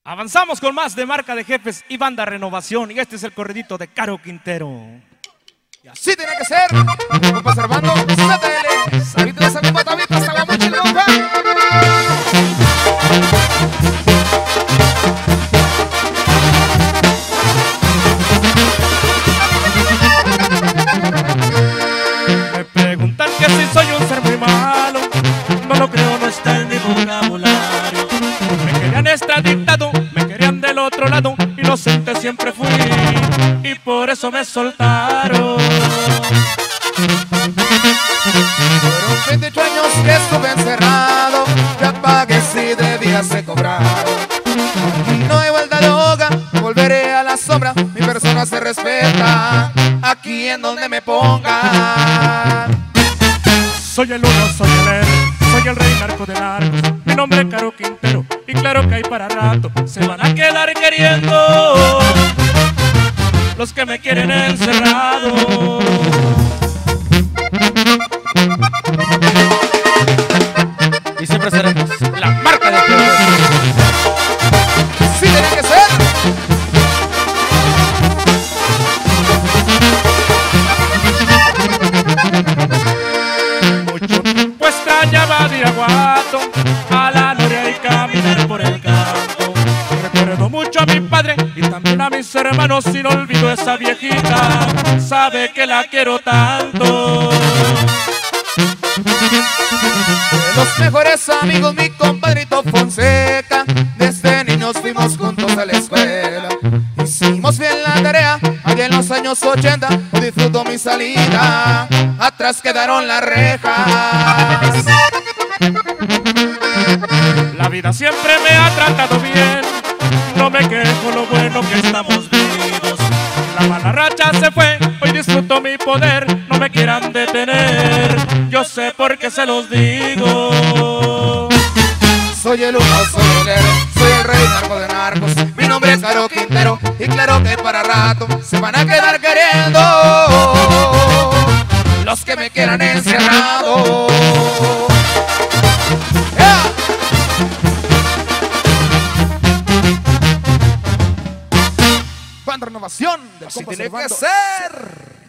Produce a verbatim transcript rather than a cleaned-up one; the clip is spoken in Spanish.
Avanzamos con más de Marca de Jefes y Banda Renovación. Y este es el corridito de Caro Quintero. Y así tiene que ser. Compa Servando, C T L, Sabito de San Patavita, hasta la mochila, compa. Me preguntan que si soy un ser muy malo. No lo creo, no está en mi vocabulario. Me querían extraditado, me querían del otro lado. Inocente siempre fui y por eso me soltaron. Fueron veintiocho años que estuve encerrado. Ya pagué si de días he cobrado. Y no hay vuelta de hoga, volveré a la sombra. Mi persona se respeta aquí en donde me ponga. Soy el uno, soy el R, soy el rey narco de narcos. Mi nombre es Caro Quintero y claro que hay para rato. Se van a quedar queriendo los que me quieren encerrado. Y siempre seremos la marca de Jefes. Sí tiene que ser. Mucho tiempo extrañaba de Iraguato, a la noria y caminar por el campo. Recuerdo mucho a mi padre y también a mis hermanos y no olvido esa viejita. Sabe que la quiero tanto. De los mejores amigos, mi compadrito Fonseca. Desde niños fuimos juntos a la escuela. Hicimos bien la tarea allá en los años ochenta. Hoy disfruto mi salida, atrás quedaron las rejas. La vida siempre me ha tratado bien, no me quejo, lo bueno que estamos vivos. La mala racha se fue, hoy disfruto mi poder, no me quieran detener, yo sé por qué se los digo. Soy el uno, soy el héroe, soy el rey narco de narcos. Mi nombre es Caro Quintero y claro que para rato se van a quedar queriendo los que me quieran encerrado. Yeah. Banda Renovación del Así compa tiene que Servando. ser.